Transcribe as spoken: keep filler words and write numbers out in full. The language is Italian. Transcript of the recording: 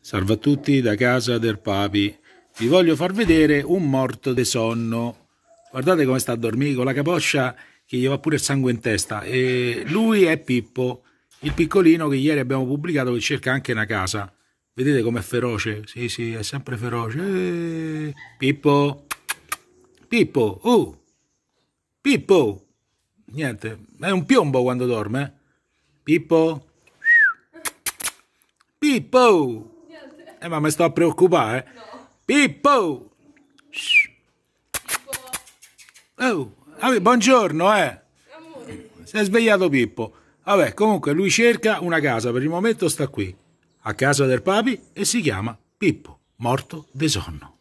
Salve a tutti da casa del Papi. Vi voglio far vedere un morto de sonno. Guardate come sta a dormire con la capoccia che gli va pure il sangue in testa. E lui è Pippo, il piccolino che ieri abbiamo pubblicato che cerca anche una casa. Vedete com'è feroce? Sì, sì, è sempre feroce. E... Pippo, Pippo, oh, Pippo. Niente, è un piombo quando dorme. Eh? Pippo, Pippo. Eh, ma mi sto a preoccupare. Eh? No. Pippo! Oh, vabbè, buongiorno, eh! Amore. Si è svegliato Pippo. Vabbè, comunque lui cerca una casa, per il momento sta qui, a casa del Papi, e si chiama Pippo, morto de sonno.